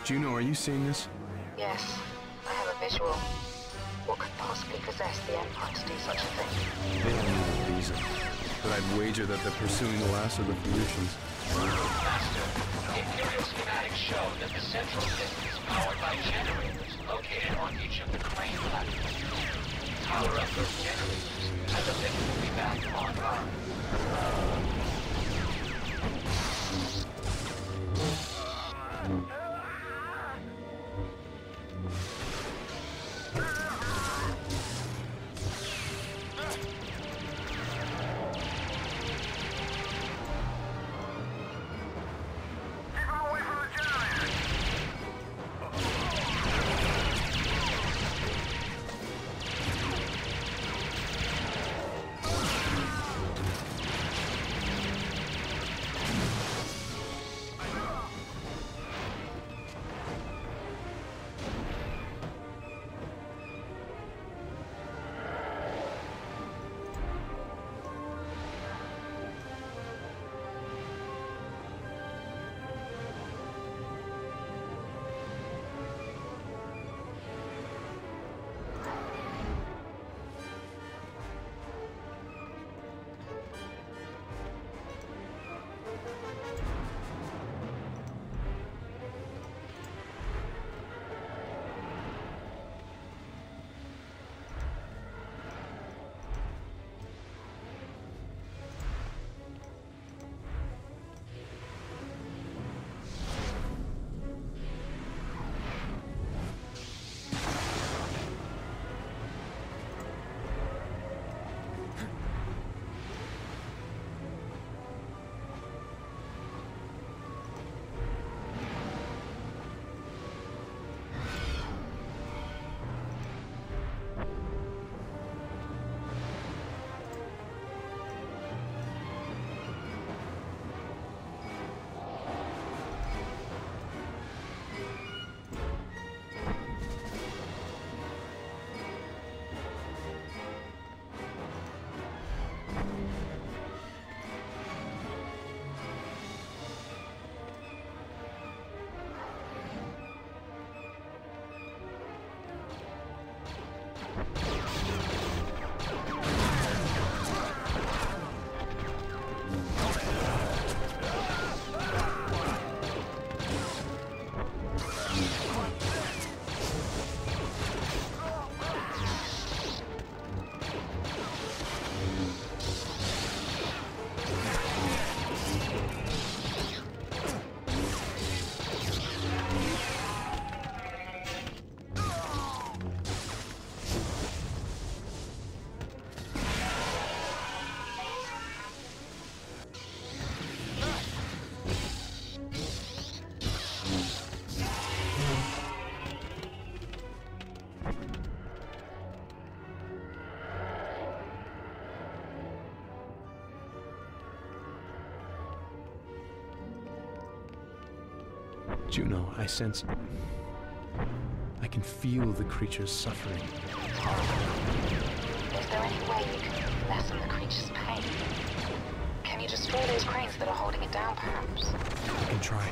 Juno, are you seeing this? Yes, I have a visual. What could possibly possess the Empire to do such a thing? They don't need a reason. But I'd wager that they're pursuing the last of the Felucians. Master, the Imperial schematics show that the central system is powered by generators located on each of the crane platforms. Power up those generators, and the lift will be back online. Juno, I sense... I can feel the creature's suffering. Is there any way you can lessen the creature's pain? Can you destroy those cranes that are holding it down, perhaps? I can try.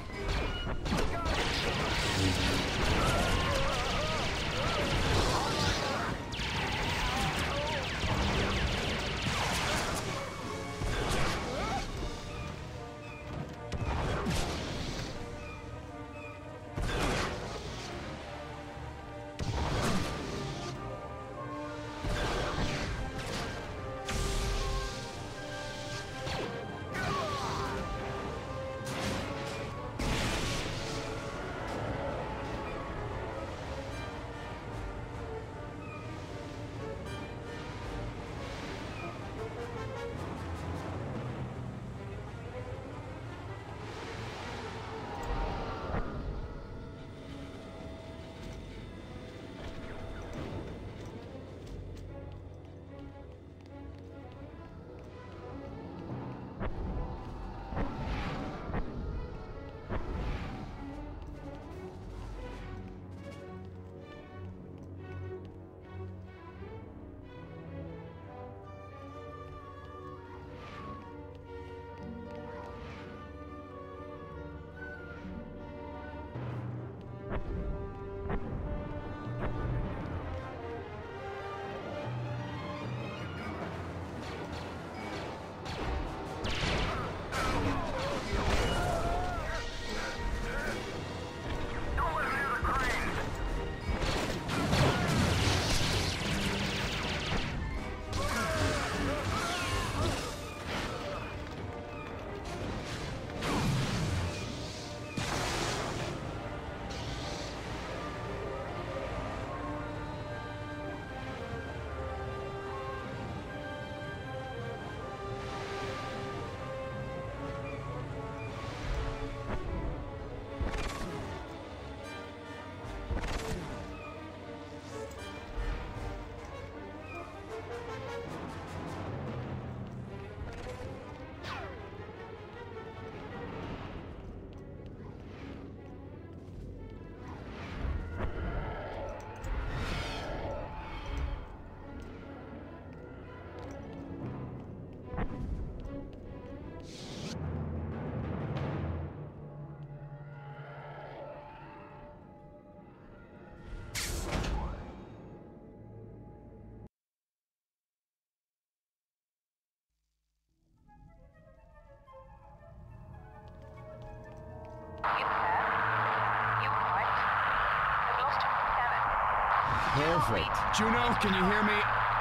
Perfect. Juno, can you hear me?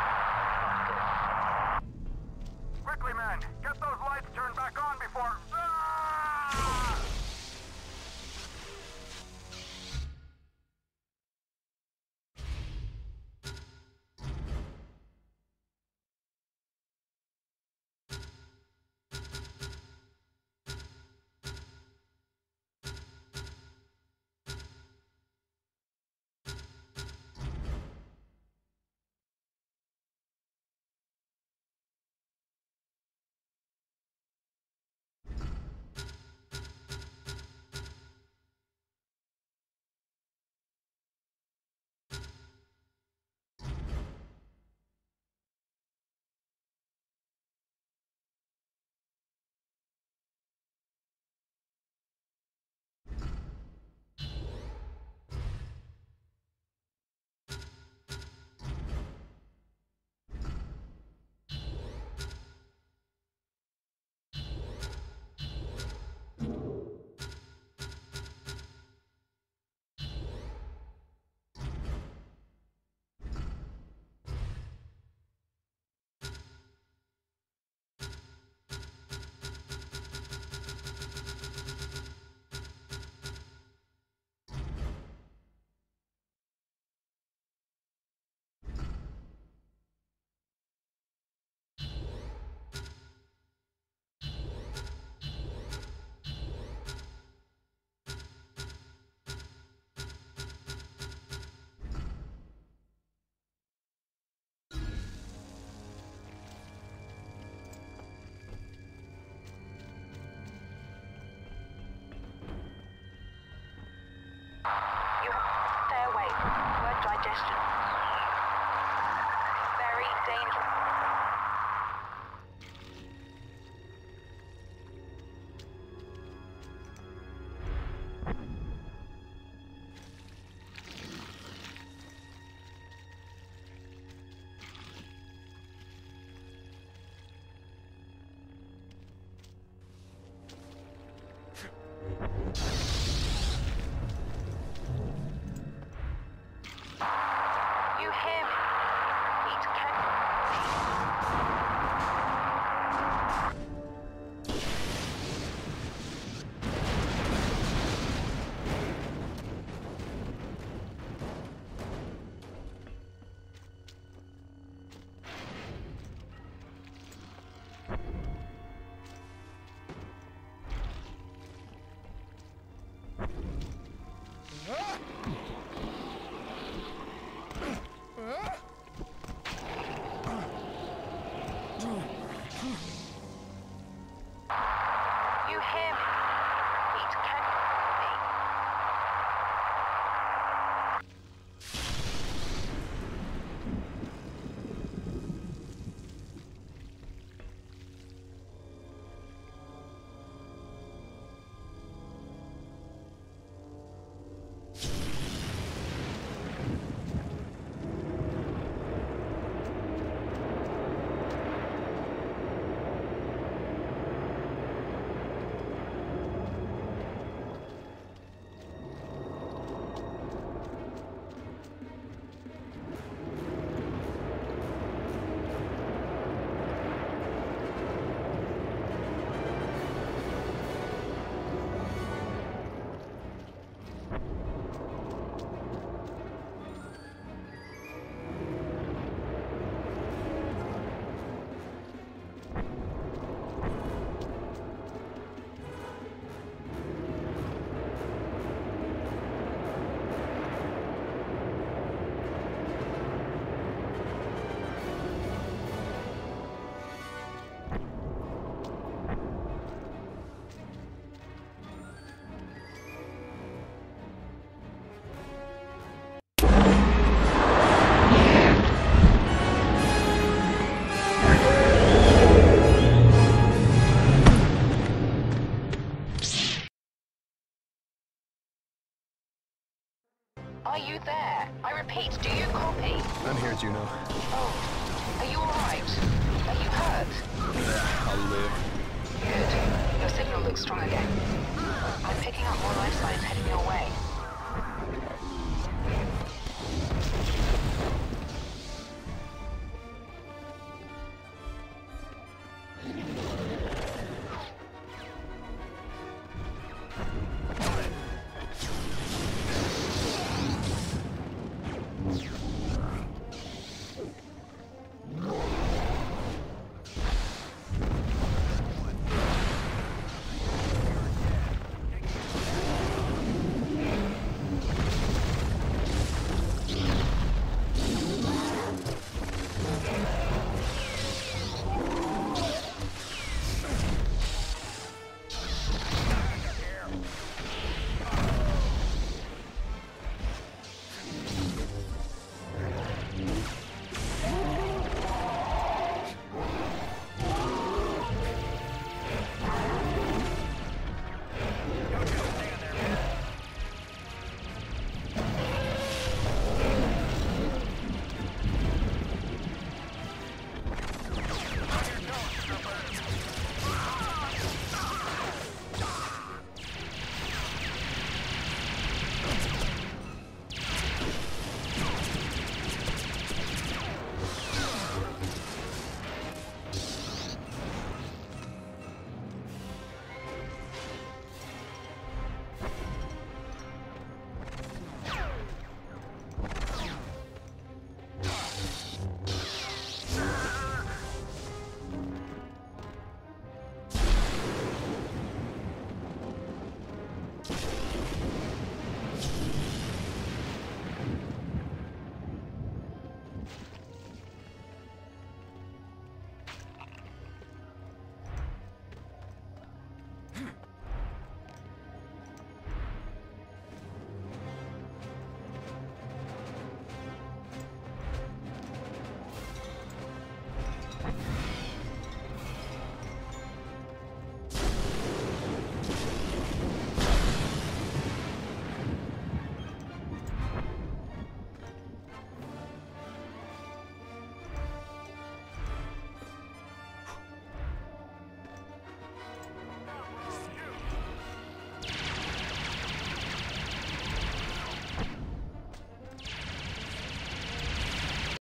Quickly, men! Get those lights turned back on before... Ah! You stay away. Word digestion. Very dangerous. You hear me? Eat You hear me? Eat me. Are you there? I repeat, do you copy? I'm here, Juno. Oh, are you alright? Are you hurt? I'll live. Good. Your signal looks strong again. I'm picking up more life signs heading your way.